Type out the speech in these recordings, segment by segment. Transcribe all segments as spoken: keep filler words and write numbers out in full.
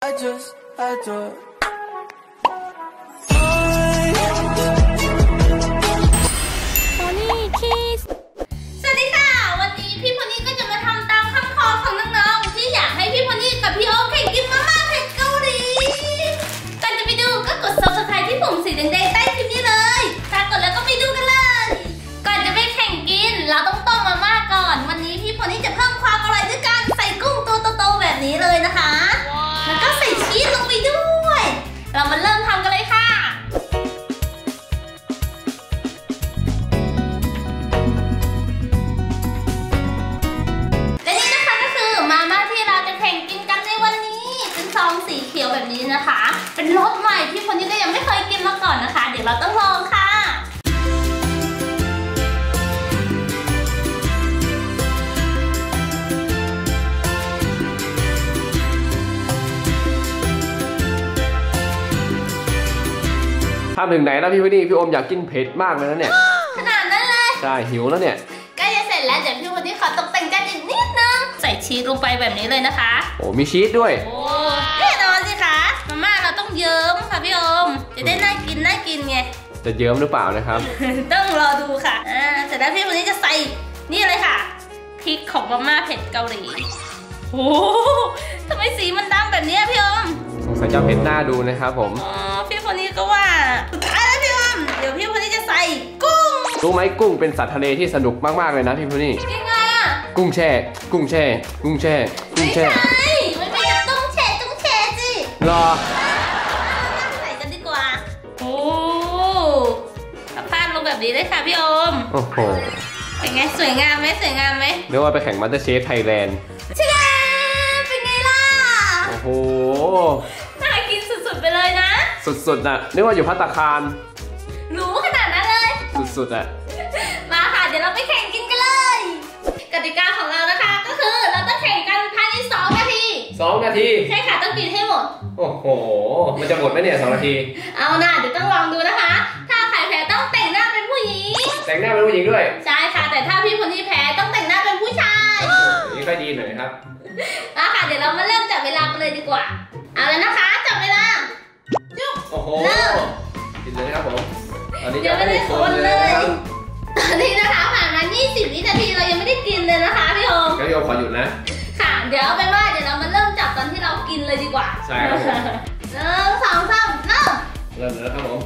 I just had to เรามาเริ่มทำกันเลยค่ะและนี่นะคะก็คือมาม่าที่เราจะแข่งกินกันในวันนี้เป็นซองสีเขียวแบบนี้นะคะเป็นรสใหม่ที่คนนี้ก็ยังไม่เคยกินมาก่อนนะคะเดี๋ยวเราต้องลองค่ะทำถึงไหนแล้วพี่วันนี้พี่โอมอยากกินเผ็ดมากเลยนะเนี่ยขนาดนั้นเลยใช่หิวแล้วเนี่ยใกล้จะเสร็จแล้วเดี๋ยวพี่วันนี้ขอตกแต่งกันอีกนิดนึงใส่ชีสลงไปแบบนี้เลยนะคะโอ้มีชีสด้วยโอ้แน่นอนสิคะมาม่าเราต้องเยิ้มค่ะพี่โอมจะได้น่ากินน่ากินไงจะเยิ้มหรือเปล่านะครับต้องรอดูค่ะอ่าเสร็จแล้วพี่วันนี้จะใส่นี่เลยค่ะพริกของมาม่าเผ็ดเกาหลีโอ้ทำไมสีมันดำแบบนี้พี่โอมสงสัยจะเผ็ดหน้าดูนะครับผมอ๋อพี่คนนี้ก็ว่าสุดท้ายแล้วพี่โอมเดี๋ยวพี่คนนี้จะใส่กุ้งรู้ไหมกุ้งเป็นสัตว์ทะเลที่สนุกมากๆเลยนะพี่คนนี้ยังไงอ่ะกุ้งแช่กุ้งแช่กุ้งแช่กุ้งแช่ไม่ใช่ไม่เป็นกุ้งแช่กุ้งแช่สิรอใส่กันดีกว่าโอ้พาดลงแบบนี้เลยค่ะพี่โอมโอ้โหเป็นไงสวยงามไหมสวยงามไหมเรียกว่าไปแข่งมาสเตอร์เชฟไทยแลนด์ใช่เป็นไงล่ะโอ้โหน่ากินสุดๆไปเลยนะสุดๆน่ะนึกว่าอยู่ภัตตาคารรู้ขนาดนั้นเลยสุดๆอ่ะมาค่ะเดี๋ยวเราไปแข่งกินกันเลยกติกาของเรานะคะก็คือเราต้องแข่งกันภายในสองนาทีสองนาทีใช่ค่ะต้องกินให้หมดโอ้โหมันจะหมดไหมเนี่ยสองนาทีเอาหน่าเดี๋ยวต้องลองดูนะคะถ้าใครแพ้ต้องแต่งหน้าเป็นผู้หญิงแต่งหน้าเป็นผู้หญิงด้วยใช่ค่ะแต่ถ้าพี่คนนี้แพ้ต้องแต่งหน้าเป็นผู้ชายนี่ก็ดีหน่อยครับมาค่ะเดี๋ยวเรามาเริ่มจับเวลากันเลยดีกว่าเอาเลยนะคะจับเวลาจุ๊บโอ้โหกินเลยครับผมตอนนี้ยังไม่ได้คนเลยตอนนี้นะคะผ่านมายี่สิบวินาทีเรายังไม่ได้กินเลยนะคะพี่โอมงั้นพี่โอมขอหยุดนะค่ะเดี๋ยวเอาเป็นว่าเดี๋ยวเรามาเริ่มจับตอนที่เรากินเลยดีกว่าใช่ครับผมหนึ่งสองสามเริ่มเริ่มแล้วครับผม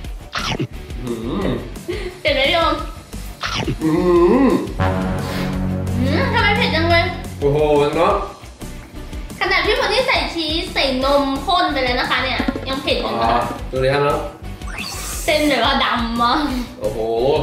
เผ็ดไหมพี่โอมอืมทำไมเผ็ดจังเลยโอ้โหเนาะขนาดพี่คนที่ใส่ชีสใส่นมข้นไปเลยนะคะเนี่ยยังเผ็ดอยู่นะคะดูเลยครับเนาะเส้นแบบว่าดำมากโอ้โห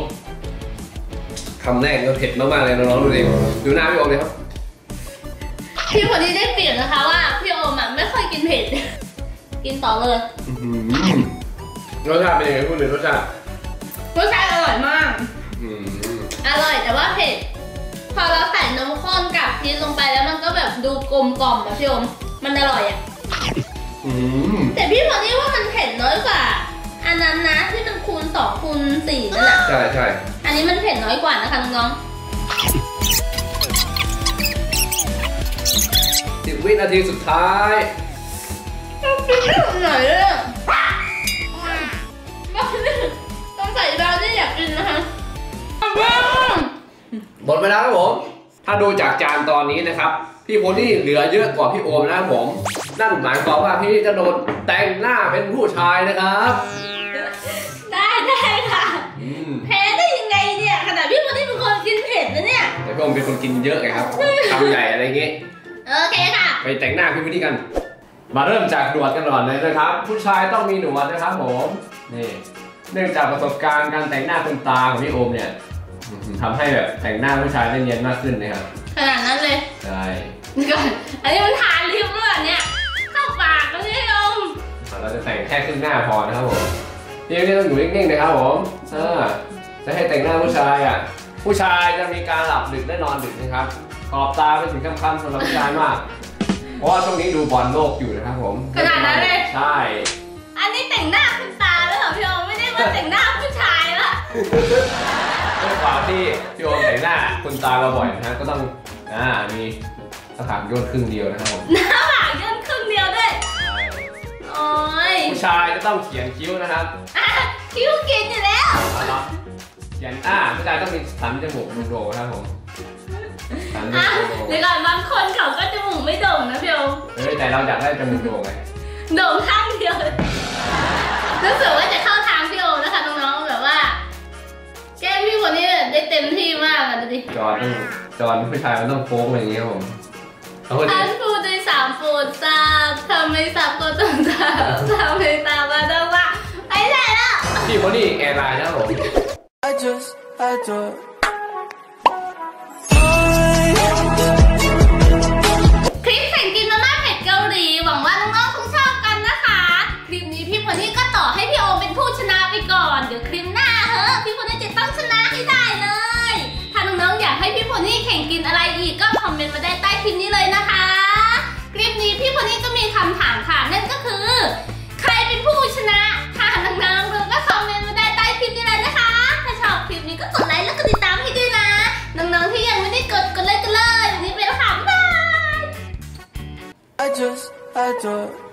คำแรกก็เผ็ดมากๆเลยน้องๆดูดิดูหน้าพี่โอมเลยครับพี่คนนี้ได้เปลี่ยนนะคะว่าพี่โอมอ่ะไม่ค่อยกินเผ็ดกินต่อเลยรสชาติเป็นยังไงพูดเลยรสชาติรสชาติอร่อยมากอร่อยแต่ว่าเผ็ดพอเราใส่นมข้นกับชีสลงไปแล้วมันก็แบบดูกลมกล่อมแบบพี่โอมมันอร่อยอ่ะแต่พี่คนนี้ว่ามันเผ็ดน้อยกว่าอันนั้นนะที่มันคูณสองคูณสี่นั่นแหละใช่ใช่อันนี้มันเผ็ดน้อยกว่านะคะน้องๆสิบวินาทีสุดท้ายกินไม่ถึงไหนเลยต้องใส่ดาวที่อยากกินนะคะหมดเวลาครับผมถ้าดูจากจานตอนนี้นะครับพี่โพนี่เหลือเยอะกว่าพี่โอมนะครับผมนั่นหมายความว่าพี่จะโดนแต่งหน้าเป็นผู้ชายนะครับได้ได้ค่ะแพ้ได้ยังไงเนี่ยขนาดพี่โพนี่เป็นคนกินเผ็ดนะเนี่ยแต่พี่โอมเป็นคนกินเยอะไงครับทำใหญ่อะไรเงี้ยโอเคค่ะไปแต่งหน้าพี่โพนี่กันมาเริ่มจากหนวดกันก่อนเลยนะครับผู้ชายต้องมีหนวดนะครับผมนี่เนื่องจากประสบการณ์การแต่งหน้าคุณตาของพี่โอมเนี่ยทำให้แบบแต่งหน้าผู้ชายได้เนียนมากขึ้นนะครับขนาดนั้นเลยใช่ก่อนอันนี้มันทานริมเลือดเนี่ยเข้าปากก็ไม่ยอมเราจะแต่งแค่ครึ่งหน้าพอนะครับผมนี่ไม่ต้องอยู่นิ่งๆนะครับผมจะให้แต่งหน้าผู้ชายอ่ะผู้ชายจะมีการหลับดึกและนอนดึกนะครับขอบตาเป็นสิ่งสำคัญสำหรับผู้ชายมากเพราะว่าช่วงนี้ดูบอลโลกอยู่นะครับผมขนาดนั้นเลยใช่อันนี้แต่งหน้าคุณตาแล้วเหรอพี่โอมไม่ได้มาแต่งหน้าผู้ชายละด้วยความที่พี่โอมแต่งหน้าคุณตาเราบ่อยนะก็ต้องอ่ามีหน้าผากย่นครึ่งเดียวนะครับผมหน้าผากย่นครึ่งเดียวด้วยใชายจะต้องเขียนคิ้วนะครับคิ้วกินอยู่แล้วเอาละเขียนอ่าผู้ชายต้องมีสันจมูกโด่งๆนะครับผมสันจมูกโด่งเดี๋ยวก่อนบางคนเขาก็จมูกไม่โด่งนะพี่โอมเฮ้ยแต่เราอยากได้จมูกโด่งไงโด่งข้างเดียวรู้สึกว่าจะเข้าทางพี่โอมนะคะน้องๆแบบว่าแก้มพี่คนนี้ได้เต็มที่มากอ่ะดูดิจอนต้องจอนผู้ชายมันต้องโค้งอย่างเงี้ยครับผมเอาคนอันี้นพูดในสามโปรดทราบทำไม่ทราบก็ต้องทราบทำไม่ทราบก็ต้องว่าไปไหนแล้วพี่คนนี้แอร์ไลน์นะครับผม I just had to คลิปแข่งกินมาม่าเผ็ดเกาหลีหวังว่าน้องๆคงชอบกันนะคะคลิปนี้พี่คนนี้ก็ต่อให้พี่โอมเป็นผู้ชนะไปก่อนเดี๋ยวคลิปหน้าเฮ้อพี่คนนี้จะต้องชนะให้ได้เลยถ้าน้องๆอยากให้พี่คนนี้แข่งกินอะไรอีกก็คอมเมนต์มาได้ใต้คลิปนี้เลยนะคะคลิปนี้พี่คนนี้ก็มีคำถามค่ะนั่นก็คือ ใครเป็นผู้ชนะถ้าน้องๆดูก็คอมเมนต์มาได้ใต้คลิปนี้เลยนะคะถ้าชอบคลิปนี้ก็กดไลค์แล้วก็ติดตามให้ด้วยนะน้องๆที่ยังไม่ได้กดกดไลค์กันเลยวันนี้ไปแล้วค่ะบ๊ายบาย I just had to